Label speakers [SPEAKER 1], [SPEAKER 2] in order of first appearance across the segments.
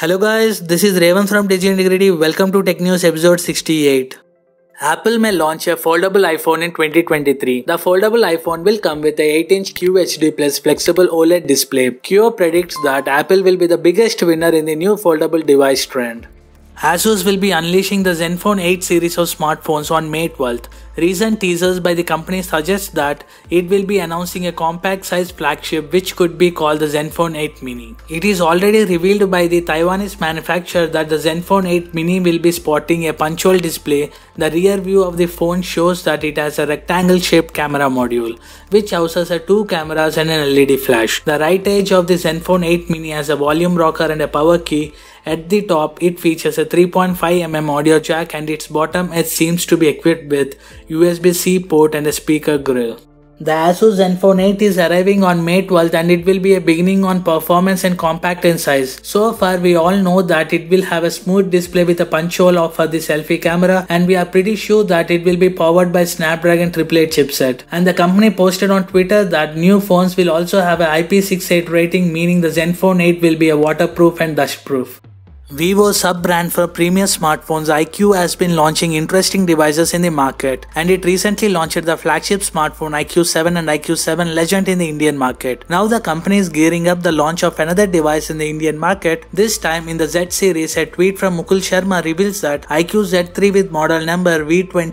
[SPEAKER 1] Hello guys, this is Revan from Digi Integrity. Welcome to Tech News episode 68. Apple may launch a foldable iPhone in 2023. The foldable iPhone will come with a 8-inch QHD plus flexible OLED display. Q predicts that Apple will be the biggest winner in the new foldable device trend. Asus will be unleashing the Zenfone 8 series of smartphones on May 12th. Recent teasers by the company suggest that it will be announcing a compact-sized flagship which could be called the Zenfone 8 Mini. It is already revealed by the Taiwanese manufacturer that the Zenfone 8 Mini will be sporting a punch-hole display. The rear view of the phone shows that it has a rectangle-shaped camera module, which houses two cameras and an LED flash. The right edge of the Zenfone 8 Mini has a volume rocker and a power key. At the top, it features a 3.5mm audio jack and its bottom edge seems to be equipped with USB-C port and a speaker grill. The Asus Zenfone 8 is arriving on May 12th and it will be a beginning on performance and compact in size. So far we all know that it will have a smooth display with a punch hole for the selfie camera, and we are pretty sure that it will be powered by Snapdragon 888 chipset. And the company posted on Twitter that new phones will also have a IP68 rating, meaning the Zenfone 8 will be a waterproof and dustproof. Vivo's sub-brand for premium smartphones iQOO has been launching interesting devices in the market, and it recently launched the flagship smartphone iQOO 7 and iQOO 7 Legend in the Indian market. Now the company is gearing up the launch of another device in the Indian market, this time in the Z series. A tweet from Mukul Sharma reveals that iQOO Z3 with model number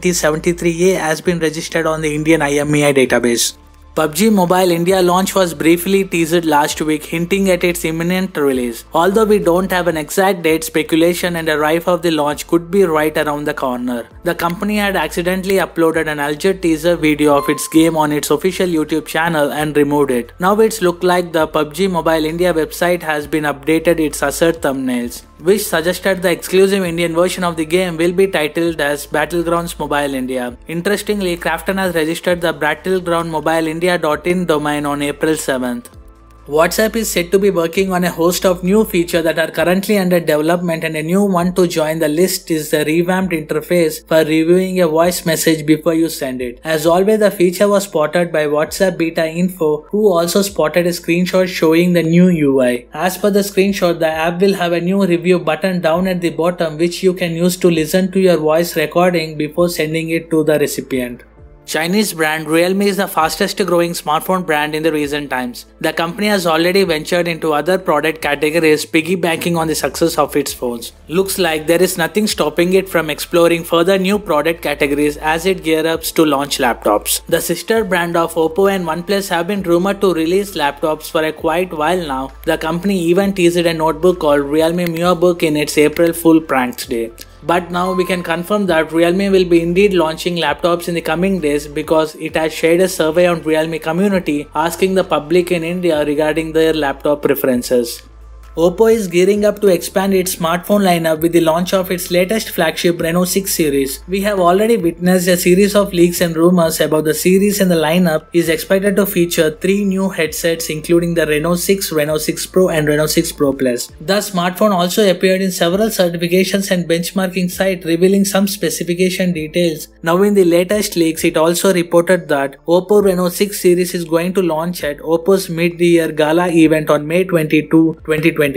[SPEAKER 1] V2073A has been registered on the Indian IMEI database. PUBG Mobile India launch was briefly teased last week, hinting at its imminent release. Although we don't have an exact date, speculation and a rife of the launch could be right around the corner. The company had accidentally uploaded an alleged teaser video of its game on its official YouTube channel and removed it. Now it's looked like the PUBG Mobile India website has been updated its assert thumbnails, which suggested the exclusive Indian version of the game will be titled as Battlegrounds Mobile India. Interestingly, Krafton has registered the battlegroundmobileindia.in domain on April 7th. WhatsApp is said to be working on a host of new features that are currently under development, and a new one to join the list is the revamped interface for reviewing a voice message before you send it. As always, the feature was spotted by WhatsApp Beta Info, who also spotted a screenshot showing the new UI. As per the screenshot, the app will have a new review button down at the bottom which you can use to listen to your voice recording before sending it to the recipient. Chinese brand Realme is the fastest growing smartphone brand in the recent times. The company has already ventured into other product categories, piggybacking on the success of its phones. Looks like there is nothing stopping it from exploring further new product categories as it gears up to launch laptops. The sister brand of Oppo and OnePlus have been rumored to release laptops for a quite while now. The company even teased a notebook called Realme MioBook in its April Fool Pranks Day. But now we can confirm that Realme will be indeed launching laptops in the coming days, because it has shared a survey on Realme community asking the public in India regarding their laptop preferences. Oppo is gearing up to expand its smartphone lineup with the launch of its latest flagship Reno 6 series. We have already witnessed a series of leaks and rumors about the series, and the lineup is expected to feature 3 new headsets including the Reno 6, Reno 6 Pro and Reno 6 Pro Plus. The smartphone also appeared in several certifications and benchmarking sites, revealing some specification details. Now in the latest leaks, it also reported that Oppo Reno 6 series is going to launch at Oppo's mid-year gala event on May 22, 2021.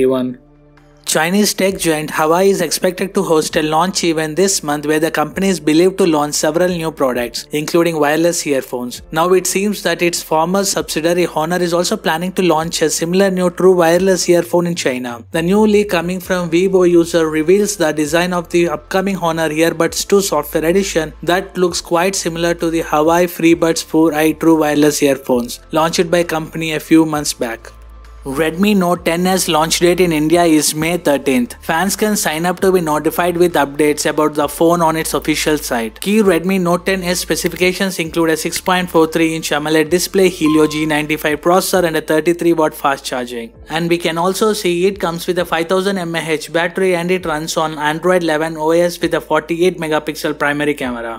[SPEAKER 1] Chinese tech giant Huawei is expected to host a launch event this month where the company is believed to launch several new products, including wireless earphones. Now it seems that its former subsidiary Honor is also planning to launch a similar new true wireless earphone in China. The new leak coming from Vivo user reveals the design of the upcoming Honor Earbuds 2 software edition that looks quite similar to the Huawei FreeBuds 4i true wireless earphones launched by company a few months back. Redmi Note 10's launch date in India is May 13th. Fans can sign up to be notified with updates about the phone on its official site. Key Redmi Note 10s specifications include a 6.43-inch AMOLED display, Helio G95 processor and a 33-watt fast charging. And we can also see it comes with a 5000 mAh battery, and it runs on Android 11 OS with a 48 megapixel primary camera.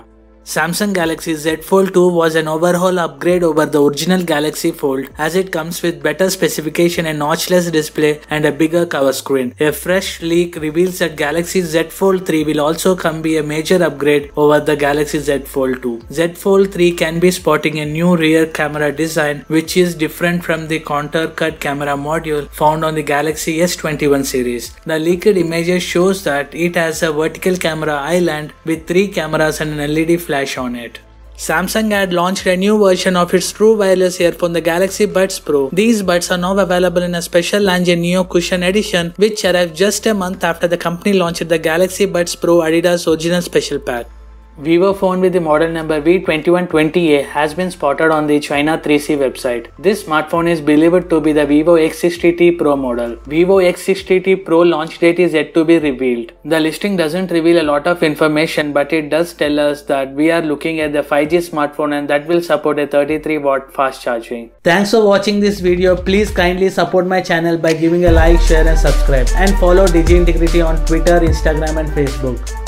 [SPEAKER 1] Samsung Galaxy Z Fold 2 was an overhaul upgrade over the original Galaxy Fold, as it comes with better specification, a notchless display and a bigger cover screen. A fresh leak reveals that Galaxy Z Fold 3 will also come be a major upgrade over the Galaxy Z Fold 2. Z Fold 3 can be sporting a new rear camera design which is different from the contour cut camera module found on the Galaxy S21 series. The leaked images shows that it has a vertical camera island with 3 cameras and an LED flash on it. Samsung had launched a new version of its true wireless earphone, the Galaxy Buds Pro. These buds are now available in a special Lange Neo Cushion edition, which arrived just a month after the company launched the Galaxy Buds Pro Adidas Original Special Pack. Vivo phone with the model number V2120A has been spotted on the China 3C website. This smartphone is believed to be the Vivo X60T Pro model. Vivo X60T Pro launch date is yet to be revealed. The listing doesn't reveal a lot of information, but it does tell us that we are looking at the 5G smartphone and that will support a 33-watt fast charging. Thanks for watching this video. Please kindly support my channel by giving a like, share and subscribe, and follow Digi Integrity on Twitter, Instagram and Facebook.